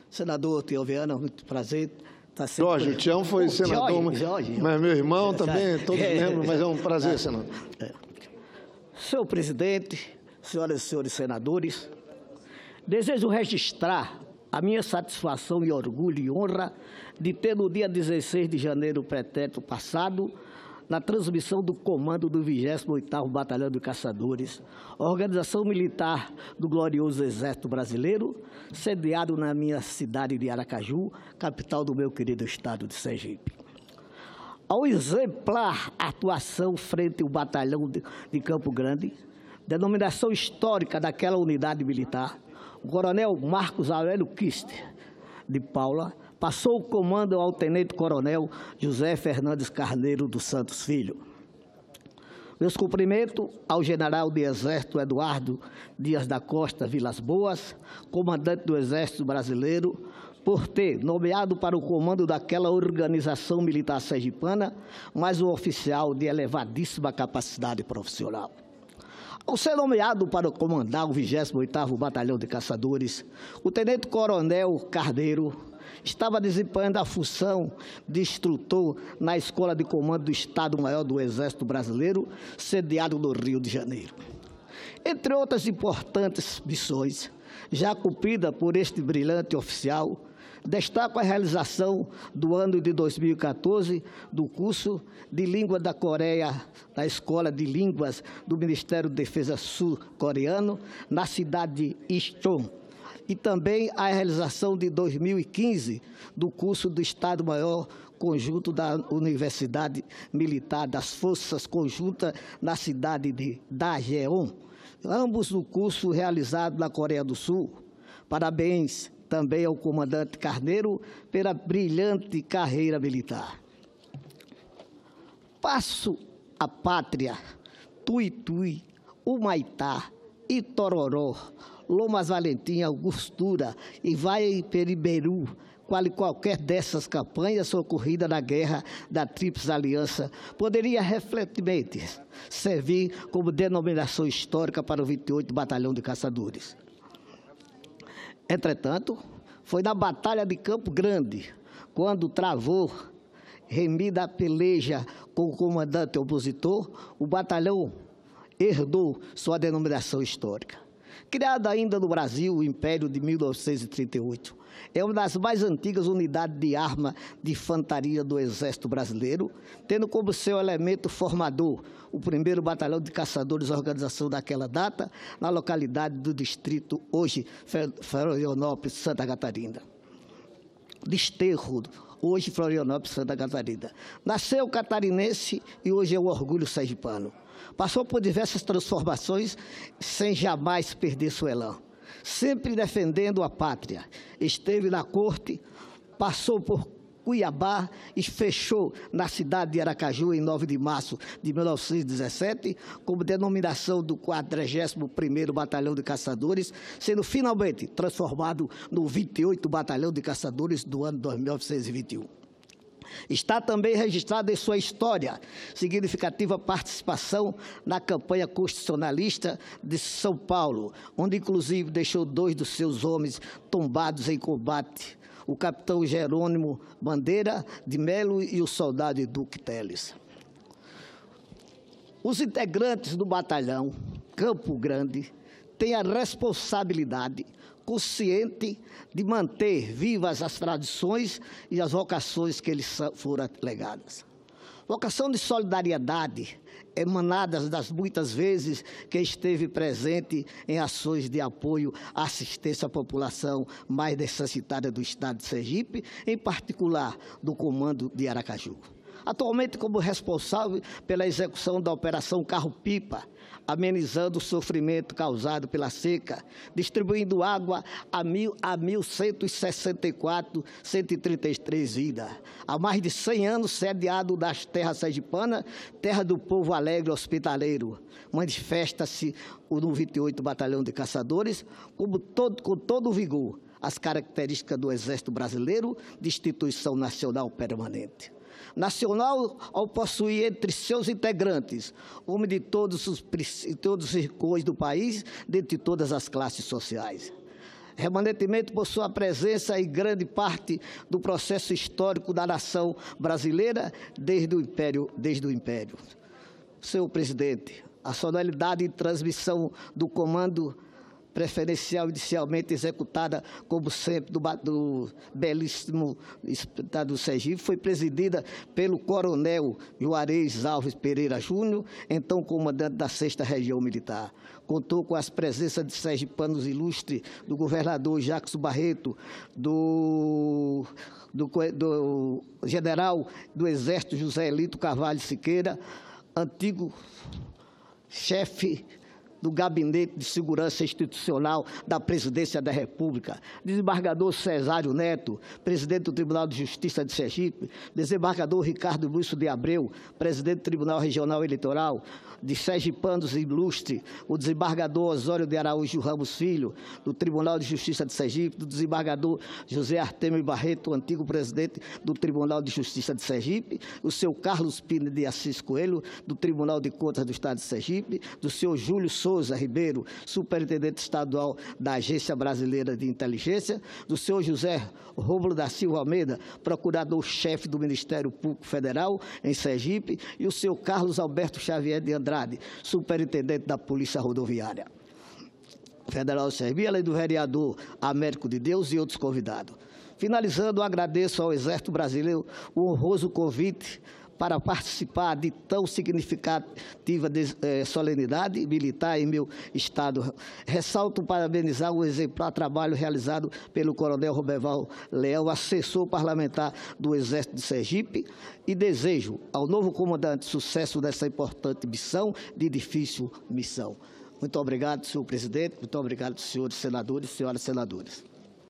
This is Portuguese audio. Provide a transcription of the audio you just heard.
Senador Tião Viana, muito prazer. Tá Jorge, o Tião foi senador, Jorge. Mas meu irmão também, todos lembram, mas é um prazer, senador. Senhor presidente, senhoras e senhores senadores, desejo registrar a minha satisfação e orgulho e honra de ter, no dia 16 de janeiro pretérito passado, na transmissão do comando do 28º Batalhão de Caçadores, organização militar do glorioso Exército Brasileiro, sediado na minha cidade de Aracaju, capital do meu querido estado de Sergipe. Ao exemplar atuação frente ao Batalhão de Campo Grande, denominação histórica daquela unidade militar, o coronel Marcos Aurélio Kister de Paula passou o comando ao tenente-coronel José Fernandes Carneiro dos Santos Filho. Meus cumprimentos ao general de Exército Eduardo Dias da Costa Vilas Boas, comandante do Exército Brasileiro, por ter nomeado para o comando daquela organização militar sergipana mais um oficial de elevadíssima capacidade profissional. Ao ser nomeado para comandar o 28º Batalhão de Caçadores, o tenente-coronel Carneiro estava desempenhando a função de instrutor na Escola de Comando do Estado-Maior do Exército Brasileiro, sediado no Rio de Janeiro. Entre outras importantes missões, já cumprida por este brilhante oficial, destaco a realização do ano de 2014 do curso de Língua da Coreia da Escola de Línguas do Ministério da Defesa sul-coreano, na cidade de Incheon, e também a realização de 2015 do curso do Estado-Maior Conjunto da Universidade Militar das Forças Conjuntas na cidade de Daejeon, ambos no curso realizado na Coreia do Sul. Parabéns também ao comandante Carneiro pela brilhante carreira militar. Passo a pátria, Tuitui, Humaitá, Itororó, Lomas Valentim, Angostura e Vai Periberu, qualquer dessas campanhas ocorridas na guerra da Tríplice Aliança, poderia refletivamente servir como denominação histórica para o 28º Batalhão de Caçadores. Entretanto, foi na Batalha de Campo Grande, quando travou, remida a peleja com o comandante opositor, o batalhão herdou sua denominação histórica. Criado ainda no Brasil, o Império de 1938, é uma das mais antigas unidades de arma de infantaria do Exército Brasileiro, tendo como seu elemento formador o 1º Batalhão de Caçadores, organização daquela data, na localidade do distrito, hoje, Florianópolis, Santa Catarina. Desterro, hoje, Florianópolis, Santa Catarina. Nasceu catarinense e hoje é um orgulho sergipano. Passou por diversas transformações sem jamais perder seu elan. Sempre defendendo a pátria. Esteve na corte, passou por Cuiabá e fechou na cidade de Aracaju em 9 de março de 1917, como denominação do 41º Batalhão de Caçadores, sendo finalmente transformado no 28º Batalhão de Caçadores do ano 1921. Está também registrada em sua história significativa participação na campanha constitucionalista de São Paulo, onde inclusive deixou 2 dos seus homens tombados em combate, o capitão Jerônimo Bandeira de Melo e o soldado Duque Teles. Os integrantes do batalhão Campo Grande têm a responsabilidade consciente de manter vivas as tradições e as vocações que lhes foram legadas. Vocação de solidariedade, emanadas das muitas vezes que esteve presente em ações de apoio à assistência à população mais necessitada do estado de Sergipe, em particular do comando de Aracaju. Atualmente como responsável pela execução da Operação Carro-Pipa, amenizando o sofrimento causado pela seca, distribuindo água a 1.164.133 vidas. Há mais de 100 anos, sediado das terras sergipanas, terra do povo alegre hospitaleiro. Manifesta-se no 28º Batalhão de Caçadores com todo o vigor as características do Exército Brasileiro de instituição nacional permanente. Nacional ao possuir entre seus integrantes homens de todos os rincões do país, dentre todas as classes sociais. remanentemente por sua presença em grande parte do processo histórico da nação brasileira desde o Império. Senhor presidente, a solenidade de transmissão do comando preferencial inicialmente executada, como sempre, do belíssimo estado do Sergipe, foi presidida pelo coronel Juarez Alves Pereira Júnior, então comandante da 6ª Região Militar. Contou com as presenças de sergipanos ilustres, do governador Jacques Barreto, do general do Exército José Elito Carvalho Siqueira, antigo chefe do Gabinete de Segurança Institucional da Presidência da República, desembargador Cesário Neto, presidente do Tribunal de Justiça de Sergipe, desembargador Ricardo Lúcio de Abreu, presidente do Tribunal Regional Eleitoral, de sergipanos ilustre, o desembargador Osório de Araújo Ramos Filho, do Tribunal de Justiça de Sergipe, do desembargador José Artemio Barreto, antigo presidente do Tribunal de Justiça de Sergipe, o seu Carlos Pina de Assis Coelho, do Tribunal de Contas do Estado de Sergipe, do senhor Júlio Souza Ribeiro, superintendente estadual da Agência Brasileira de Inteligência, do senhor José Rômulo da Silva Almeida, procurador-chefe do Ministério Público Federal em Sergipe, e o senhor Carlos Alberto Xavier de Andrade, superintendente da Polícia Rodoviária Federal de Sergipe, além do vereador Américo de Deus e outros convidados. Finalizando, agradeço ao Exército Brasileiro o honroso convite para participar de tão significativa solenidade militar em meu estado. Ressalto parabenizar o exemplar trabalho realizado pelo coronel Roberval Leão, assessor parlamentar do Exército de Sergipe, e desejo ao novo comandante sucesso dessa importante missão, de difícil missão. Muito obrigado, senhor presidente, muito obrigado, senhores senadores e senhoras senadoras.